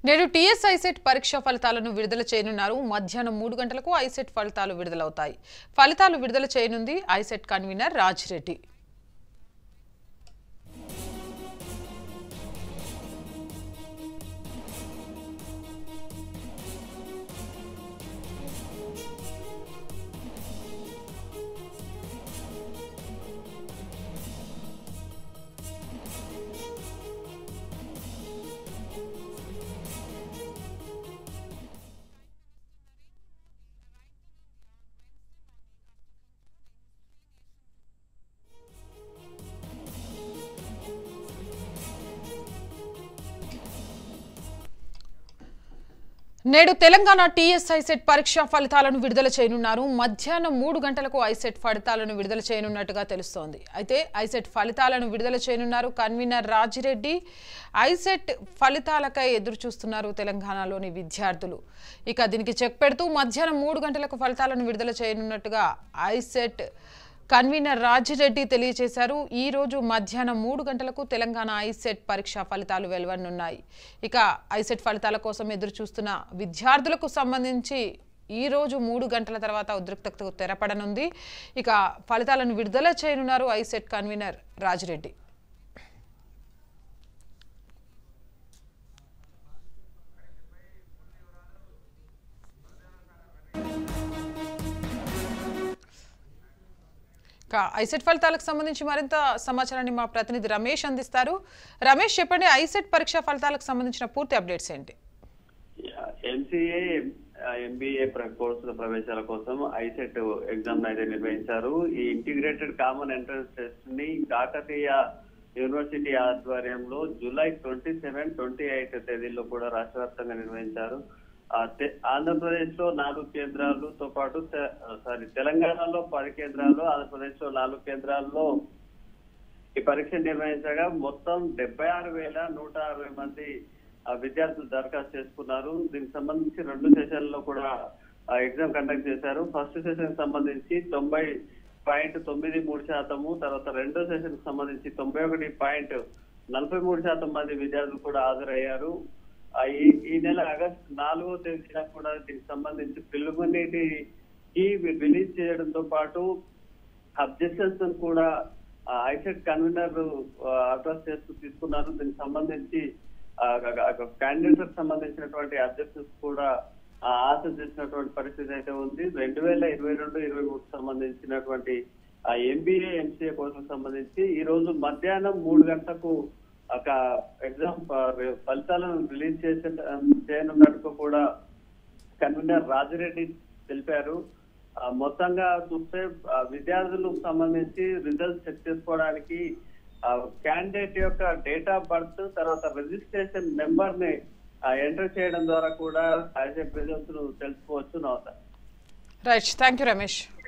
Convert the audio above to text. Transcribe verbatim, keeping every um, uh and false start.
నేడు TS ICET పరీక్ష ఫలితాలను విడుదల చేయనున్నారు. మధ్యాహ్నం మూడు గంటలకు ఐసెట్ ఫలితాలు విడుదలవుతాయి. ఫలితాలు విడుదల చేయనుంది ఐసెట్ కన్వీనర్ రాజిరెడ్డి. నేడు తెలంగాణ టీఎస్ ఐసెట్ పరీక్ష ఫలితాలను విడుదల చేయనున్నారు. మధ్యాహ్నం మూడు గంటలకు ఐసెట్ ఫలితాలను విడుదల చేయనున్నట్టుగా తెలుస్తోంది. అయితే ఐసెట్ ఫలితాలను విడుదల చేయనున్నారు కన్వీనర్ రాజిరెడ్డి. ఐసెట్ ఫలితాలకై ఎదురు చూస్తున్నారు తెలంగాణలోని విద్యార్థులు. ఇక దీనికి చెక్ పెడుతూ మధ్యాహ్నం మూడు గంటలకు ఫలితాలను విడుదల చేయనున్నట్టుగా ఐసెట్ కన్వీనర్ రాజిరెడ్డి తెలియజేశారు. ఈ రోజు మధ్యాహ్నం మూడు గంటలకు తెలంగాణ ఐసెట్ పరీక్ష ఫలితాలు వెలువడనున్నాయి. ఇక ఐసెట్ ఫలితాల కోసం ఎదురు చూస్తున్న విద్యార్థులకు సంబంధించి ఈ రోజు మూడు గంటల తర్వాత ఉద్రిక్తతకు తెరపడనుంది. ఇక ఫలితాలను విడుదల చేయనున్నారు ఐసెట్ కన్వీనర్ రాజిరెడ్డి. ఐసెట్ ఫలితాలకు సంబంధించి మరింత సమాచారాన్ని మా ప్రతినిధి రమేష్ అందిస్తారు. రమేష్, చెప్పండి, ఐసెట్ పరీక్ష ఫలితాలకు సంబంధించిన పూర్తి అప్డేట్స్ ఏంటి? ఎంసీఏ ఎంబీఏ కోర్సుల ప్రవేశాల కోసం ఐసెట్ ఎగ్జామ్ అయితే నిర్వహించారు. ఈ ఇంటిగ్రేటెడ్ కామన్ ఎంట్రన్స్ టెస్ట్ ని కాకతీయ యూనివర్సిటీ ఆధ్వర్యంలో July twenty seven twenty eight తేదీల్లో కూడా రాష్ట్ర వ్యాప్తంగా నిర్వహించారు. ఆంధ్రప్రదేశ్ లో నాలుగు కేంద్రాలతో పాటు సారీ తెలంగాణలో పది కేంద్రాలు, ఆంధ్రప్రదేశ్ లో నాలుగు కేంద్రాల్లో ఈ పరీక్ష నిర్వహించగా మొత్తం డెబ్బై ఆరు వేల నూట అరవై మంది విద్యార్థులు దరఖాస్తు చేసుకున్నారు. దీనికి సంబంధించి రెండు సెషన్లో కూడా ఎగ్జామ్ కండక్ట్ చేశారు. ఫస్ట్ సెషన్ సంబంధించి తొంభై పాయింట్ తొమ్మిది మూడు శాతము, తర్వాత రెండో సెషన్ సంబంధించి తొంభై ఒకటి పాయింట్ నలభై మూడు శాతం మంది విద్యార్థులు కూడా హాజరయ్యారు. ఈ ఈ నెల ఆగస్టు నాలుగో తేదీన కూడా దీనికి సంబంధించి ప్రిలిమినరీ కీ రిలీజ్ చేయడంతో పాటు అబ్జెక్షన్స్ కూడా ఐసెట్ కన్వీనర్ అడ్రస్ చేస్తూ తీసుకున్నారు. దీనికి సంబంధించి క్యాండిడేట్స్ సంబంధించినటువంటి అబ్జెక్షన్స్ కూడా ఆన్సర్ చేసినటువంటి పరిస్థితి అయితే ఉంది. రెండు వేల ఇరవై రెండు ఇరవై మూడు సంబంధించినటువంటి ఎంబీఏ ఎంసీఏ కోసం సంబంధించి ఈ రోజు మధ్యాహ్నం మూడు గంటలకు ఒక ఎగ్జామ్ ఫలితాలను రిలీజ్ చేసే చేయనున్నట్టు కూడా కన్వీనర్ రాజిరెడ్డి తెలిపారు. మొత్తంగా చూస్తే విద్యార్థులకు సంబంధించి రిజల్ట్స్ చెక్ చేసుకోవడానికి క్యాండిడేట్ యొక్క డేట్ ఆఫ్ బర్త్, తర్వాత రిజిస్ట్రేషన్ నెంబర్ ని ఎంటర్ చేయడం ద్వారా కూడా ఐసెట్ రిజల్ట్స్ తెలుసుకోవచ్చు. నమస్తే. Right, thank you Ramesh.